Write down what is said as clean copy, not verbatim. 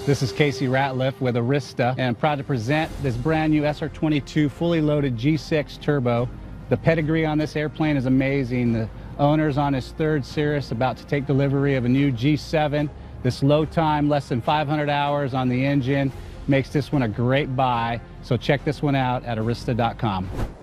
This is Casey Ratliff with Aerista, and I'm proud to present this brand new SR22 fully loaded G6 turbo. The pedigree on this airplane is amazing. The owner's on his third Cirrus, about to take delivery of a new G7. This low time, less than 500 hours on the engine, makes this one a great buy. So check this one out at Aerista.com.